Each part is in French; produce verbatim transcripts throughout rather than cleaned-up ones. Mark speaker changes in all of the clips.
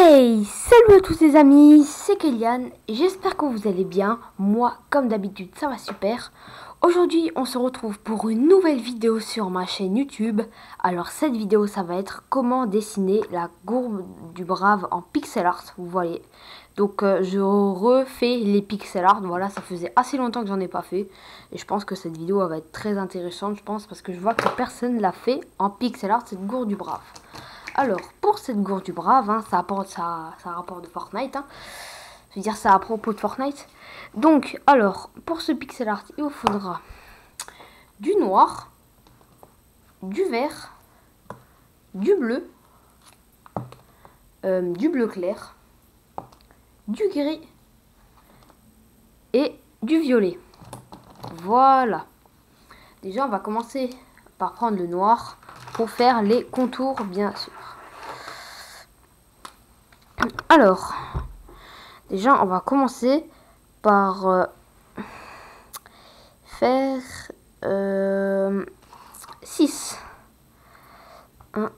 Speaker 1: Hey, salut à tous les amis, c'est Kélian, j'espère que vous allez bien. Moi, comme d'habitude, ça va super. Aujourd'hui, on se retrouve pour une nouvelle vidéo sur ma chaîne YouTube. Alors, cette vidéo, ça va être comment dessiner la gourme du brave en pixel art, vous voyez. Donc, euh, je refais les pixel art, voilà, ça faisait assez longtemps que j'en ai pas fait. Et je pense que cette vidéo elle va être très intéressante, je pense, parce que je vois que personne l'a fait en pixel art, cette gourde du brave. Alors, pour cette gourde du brave, hein, ça apporte ça, ça rapport de Fortnite. Hein. Je veux dire, ça à propos de Fortnite. Donc, alors, pour ce pixel art, il vous faudra du noir, du vert, du bleu, euh, du bleu clair, du gris et du violet. Voilà. Déjà, on va commencer par prendre le noir pour faire les contours, bien sûr. Alors, déjà, on va commencer par euh, faire euh, six. un,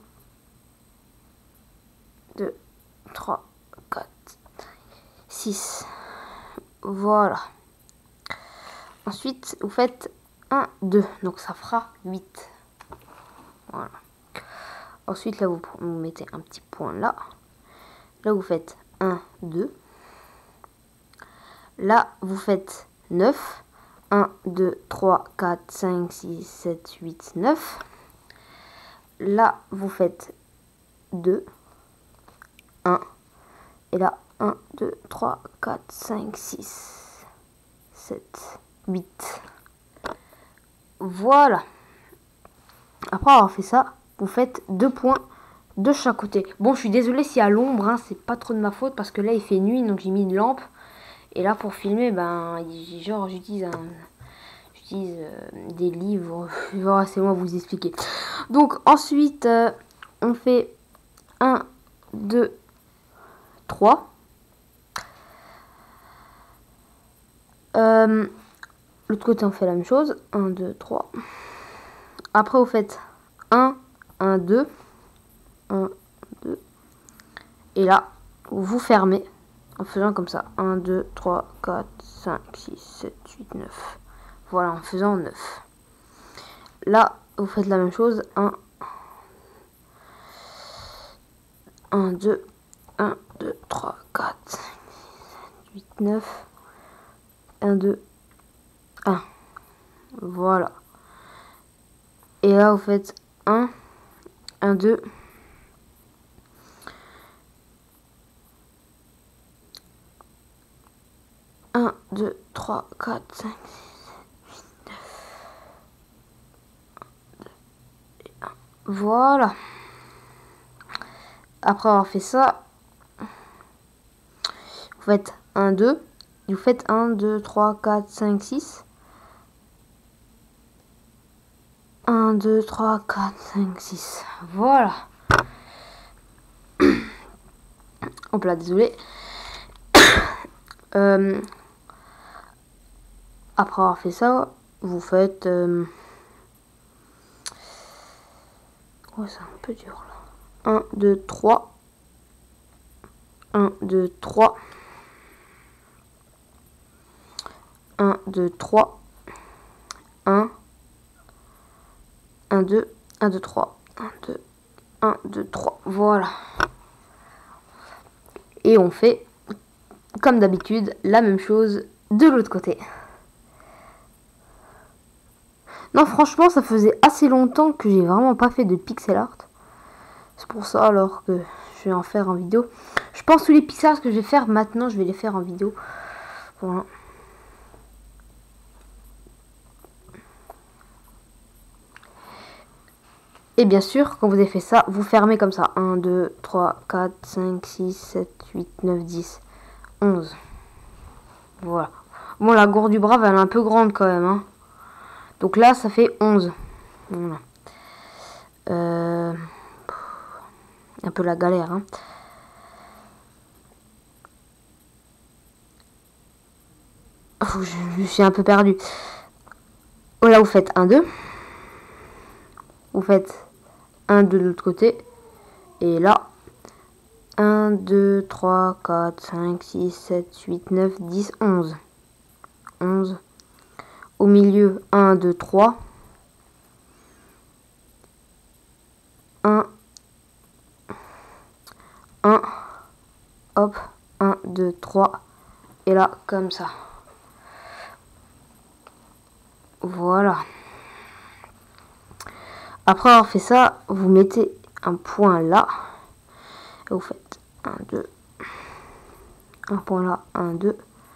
Speaker 1: deux, trois, quatre, six. Voilà. Ensuite, vous faites un, deux. Donc, ça fera huit. Voilà. Ensuite, là, vous, vous mettez un petit point là. Là, vous faites un, deux. Là, vous faites neuf. un, deux, trois, quatre, cinq, six, sept, huit, neuf. Là, vous faites deux. un. Et là, un, deux, trois, quatre, cinq, six, sept, huit. Voilà. Après avoir fait ça, vous faites deux points de chaque côté. Bon, je suis désolée s'il y a l'ombre, hein, c'est pas trop de ma faute parce que là, il fait nuit, donc j'ai mis une lampe. Et là, pour filmer, ben, genre, j'utilise un... J'utilise euh, des livres. Voilà, c'est moi vous expliquer. Donc, ensuite, euh, on fait un, deux, trois. Euh, L'autre côté, on fait la même chose. un, deux, trois. Après, vous faites un, un, deux. un, deux. Et là, vous fermez en faisant comme ça. un, deux, trois, quatre, cinq, six, sept, huit, neuf. Voilà, en faisant neuf. Là, vous faites la même chose. un, un, deux, un, deux, trois, quatre, cinq, six, sept, huit, neuf. un, deux, un. Voilà. Et là, vous faites un, un, deux. un, deux, trois, quatre, cinq, six, sept, huit, neuf. un, deux et un. Voilà. Après avoir fait ça, vous faites un, deux. Vous faites un, deux, trois, quatre, cinq, six. un, deux, trois, quatre, cinq, six. Voilà. Hop là, désolé. euh, après avoir fait ça, vous faites... Euh, oh, c'est un peu dur là. un, deux, trois. un, deux, trois. un, deux, trois. un. un, deux. un, deux, trois. un, deux. un, deux, trois. Voilà. Et on fait, comme d'habitude, la même chose de l'autre côté. Non, franchement, ça faisait assez longtemps que j'ai vraiment pas fait de pixel art. C'est pour ça alors que je vais en faire en vidéo. Je pense que les pixel art que je vais faire maintenant, je vais les faire en vidéo. Voilà. Et bien sûr, quand vous avez fait ça, vous fermez comme ça. un, deux, trois, quatre, cinq, six, sept, huit, neuf, dix, onze. Voilà. Bon, la gourde du brave, elle est un peu grande quand même. Hein. Donc là, ça fait onze. Voilà. Euh, un peu la galère. Hein. Oh, je, je suis un peu perdu. Oh, là, vous faites un, deux. Vous faites un, deux de l'autre côté. Et là, un, deux, trois, quatre, cinq, six, sept, huit, neuf, dix, onze. onze. Au milieu, un, deux, trois. un, un, hop, un, deux, trois. Et là, comme ça. Voilà. Après avoir fait ça, vous mettez un point là. Et vous faites un, deux. Un point là, un, deux.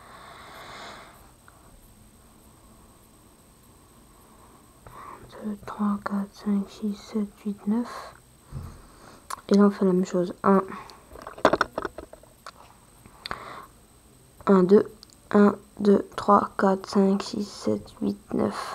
Speaker 1: deux, trois, quatre, cinq, six, sept, huit, neuf. Et là, on fait la même chose. un, un, deux. un, deux, trois, quatre, cinq, six, sept, huit, neuf.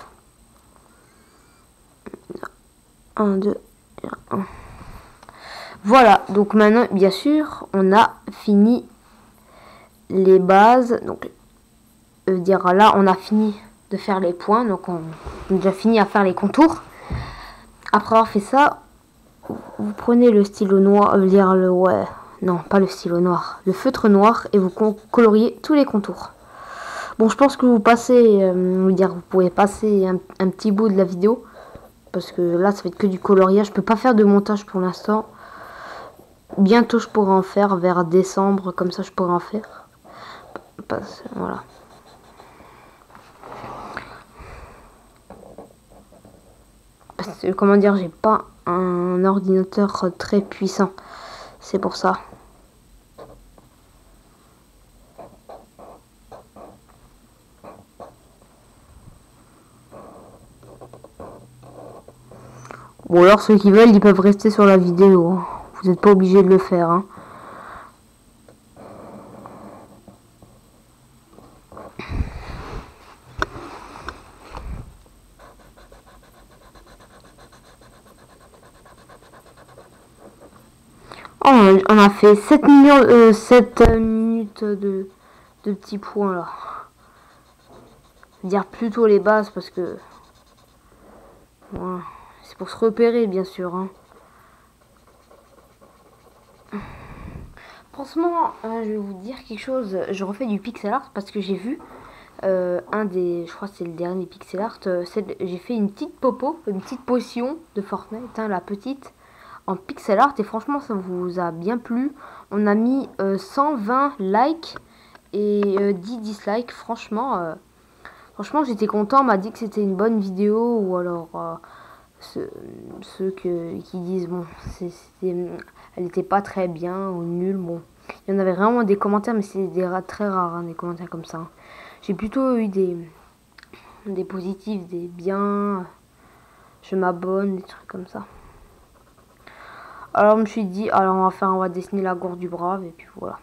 Speaker 1: un, deux, un. Voilà, donc maintenant, bien sûr, on a fini les bases. Donc, euh, dire là, on a fini de faire les points. Donc, on a déjà fini à faire les contours. Après avoir fait ça, vous prenez le stylo noir, euh, dire le, ouais, non, pas le stylo noir, le feutre noir, et vous coloriez tous les contours. Bon, je pense que vous passez, euh, dire, vous pouvez passer un, un petit bout de la vidéo, parce que là, ça va être que du coloriage. Je peux pas faire de montage pour l'instant. Bientôt, je pourrai en faire vers décembre, comme ça, je pourrai en faire. Parce, voilà. Parce que, comment dire, j'ai pas un ordinateur très puissant. C'est pour ça. Bon, alors ceux qui veulent, ils peuvent rester sur la vidéo. Vous n'êtes pas obligé de le faire. Hein. Oh, on a fait sept millions, euh, sept minutes de, de petits points là. Je veux dire plutôt les bases parce que voilà. C'est pour se repérer bien sûr. Hein. Franchement, euh, je vais vous dire quelque chose. Je refais du pixel art parce que j'ai vu euh, un des, je crois que c'est le dernier pixel art. Euh, j'ai fait une petite popo, une petite potion de Fortnite, hein, la petite. En pixel art et franchement ça vous a bien plu. On a mis euh, cent vingt likes et euh, dix dislikes. Franchement, euh, franchement j'étais content. On m'a dit que c'était une bonne vidéo ou alors euh, ceux, ceux que, qui disent bon, c'est, elle n'était pas très bien ou nulle. Bon, il y en avait vraiment des commentaires, mais c'est des très rares hein, des commentaires comme ça. Hein. J'ai plutôt eu des des positifs, des bien. Je m'abonne, des trucs comme ça. Alors je me suis dit, alors on va faire, on va dessiner la gourde du brave et puis voilà.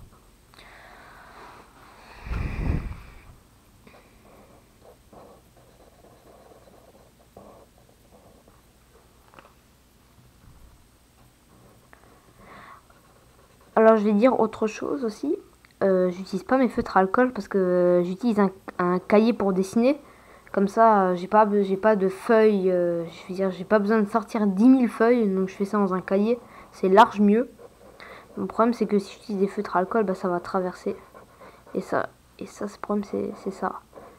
Speaker 1: Alors je vais dire autre chose aussi. Euh, j'utilise pas mes feutres à alcool parce que j'utilise un, un cahier pour dessiner. Comme ça, j'ai pas, j'ai pas de feuilles. Euh, je veux dire, j'ai pas besoin de sortir dix mille feuilles, donc je fais ça dans un cahier. C'est large mieux. Mon problème c'est que si j'utilise des feutres à alcool, bah, ça va traverser. Et ça, et ça, ce problème c'est ça.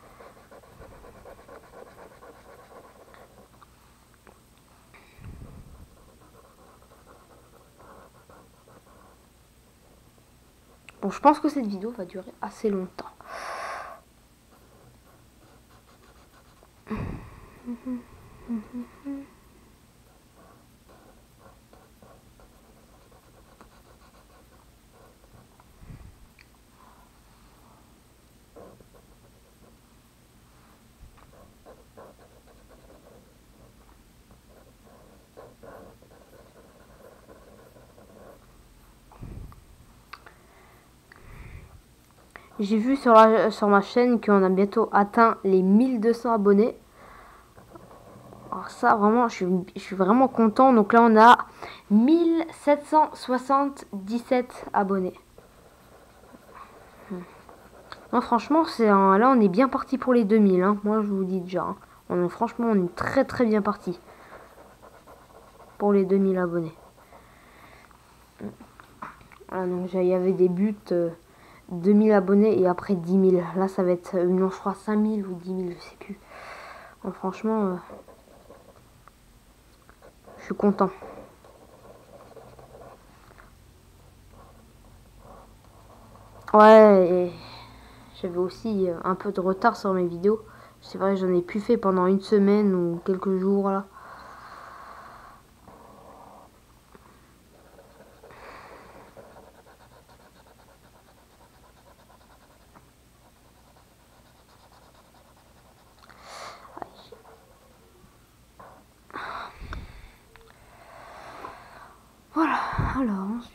Speaker 1: Bon, je pense que cette vidéo va durer assez longtemps. J'ai vu sur, la, sur ma chaîne qu'on a bientôt atteint les mille deux cents abonnés. Alors ça, vraiment, je suis, je suis vraiment content. Donc là, on a mille sept cent soixante-dix-sept abonnés. Non, franchement, c'est un, là, on est bien parti pour les deux mille. Hein. Moi, je vous dis déjà. Hein. On est, franchement, on est très très bien parti pour les deux mille abonnés. Voilà, donc il y avait des buts euh, deux mille abonnés et après dix mille. Là, ça va être, euh, non, je crois cinq mille ou dix mille, je sais plus. Donc, franchement, euh, je suis content. Ouais, et j'avais aussi euh, un peu de retard sur mes vidéos. C'est vrai, j'en ai plus fait pendant une semaine ou quelques jours là. Voilà, alors ensuite.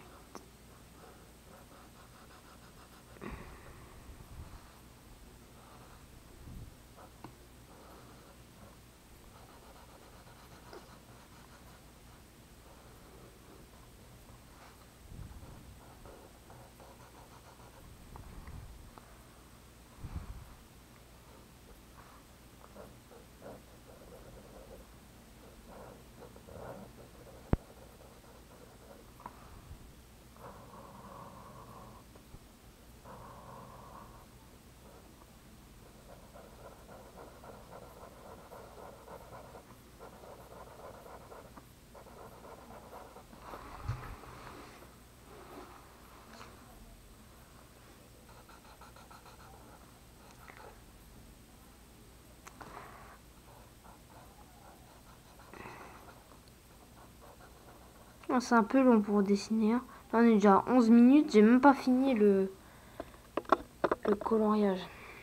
Speaker 1: Ah, c'est un peu long pour dessiner. Hein. Là, on est déjà à onze minutes. J'ai même pas fini le, le coloriage.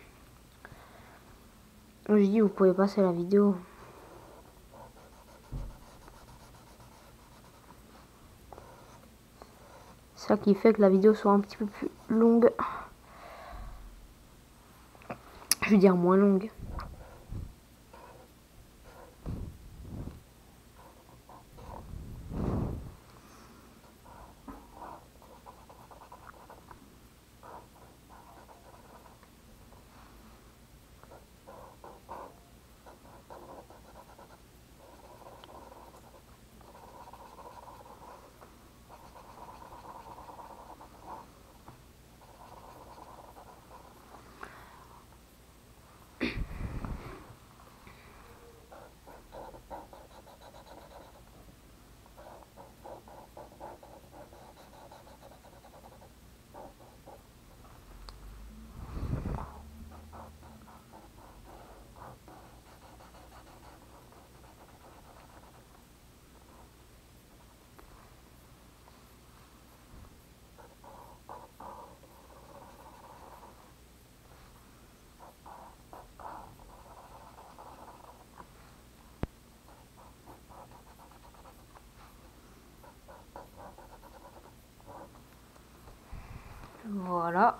Speaker 1: Je dis, vous pouvez passer la vidéo. C'est ça qui fait que la vidéo soit un petit peu plus longue. Je veux dire moins longue. Voilà.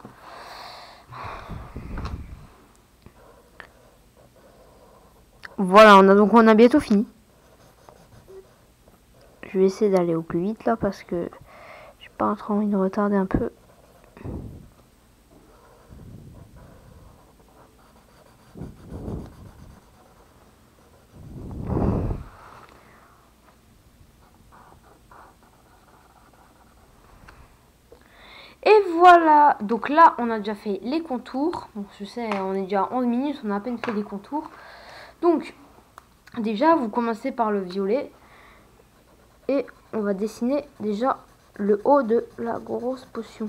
Speaker 1: Voilà, on a donc on a bientôt fini. Je vais essayer d'aller au plus vite là parce que j'ai pas trop envie de retarder un peu. Et voilà, donc là on a déjà fait les contours. Bon, je sais, on est déjà à onze minutes, on a à peine fait les contours. Donc déjà vous commencez par le violet et on va dessiner déjà le haut de la grosse potion.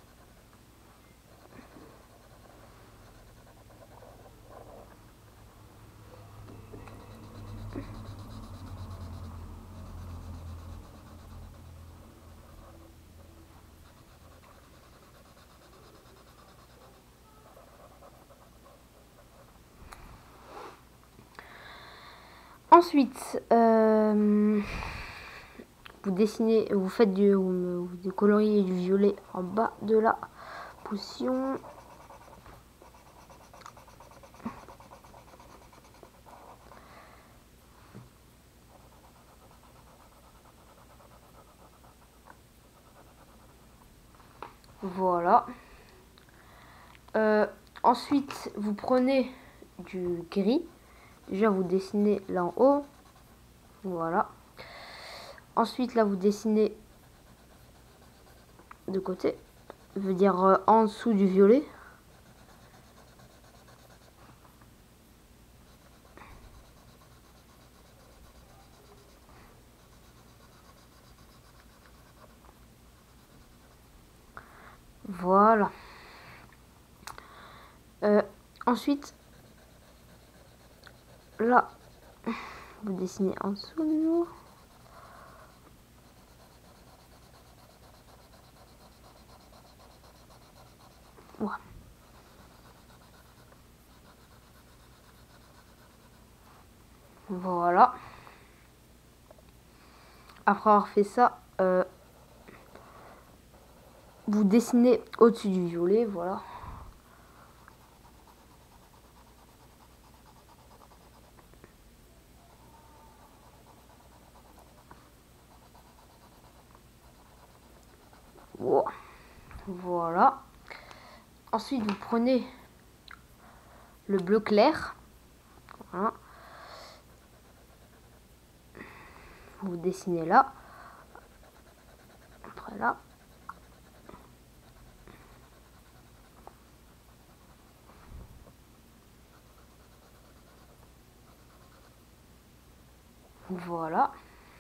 Speaker 1: Ensuite, euh, vous dessinez, vous faites du, vous, vous décoloriez du violet en bas de la potion. Voilà. Euh, ensuite, vous prenez du gris. Déjà, vous dessinez là en haut. Voilà. Ensuite, là, vous dessinez de côté, veut dire euh, en dessous du violet. Voilà. Euh, ensuite, là, vous dessinez en dessous de nous. Voilà. Voilà. Après avoir fait ça, euh, vous dessinez au-dessus du violet, voilà. Voilà. Ensuite, vous prenez le bleu clair. Voilà. Vous dessinez là. Après là. Voilà.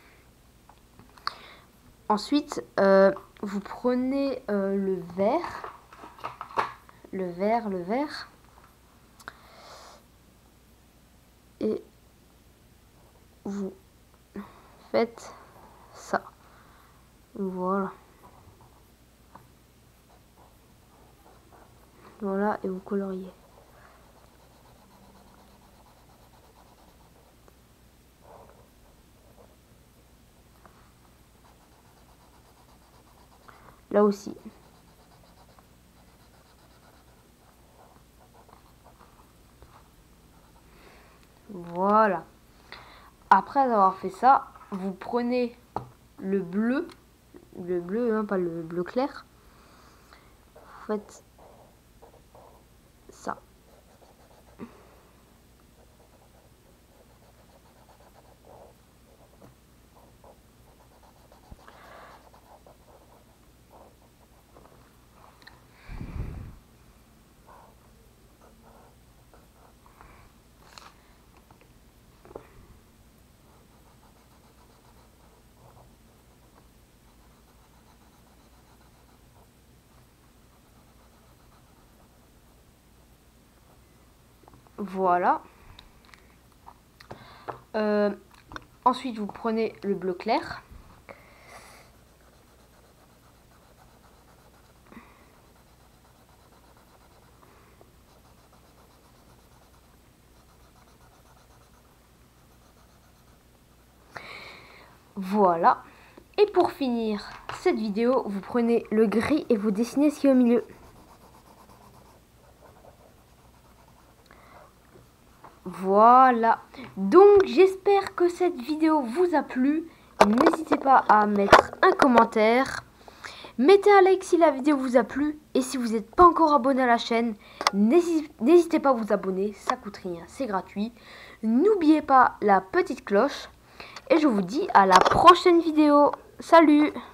Speaker 1: Ensuite, euh, vous prenez euh, le vert. Le vert, le vert. Et vous faites ça. Voilà. Voilà, et vous coloriez. Là aussi. Voilà. Après avoir fait ça, vous prenez le bleu, le bleu, hein, pas le bleu clair. Vous faites ça. Voilà. Euh, ensuite, vous prenez le bleu clair. Voilà. Et pour finir cette vidéo, vous prenez le gris et vous dessinez ce qui est au milieu. Voilà. Donc, j'espère que cette vidéo vous a plu. N'hésitez pas à mettre un commentaire. Mettez un like si la vidéo vous a plu. Et si vous n'êtes pas encore abonné à la chaîne, n'hésitez pas à vous abonner. Ça coûte rien, c'est gratuit. N'oubliez pas la petite cloche. Et je vous dis à la prochaine vidéo. Salut!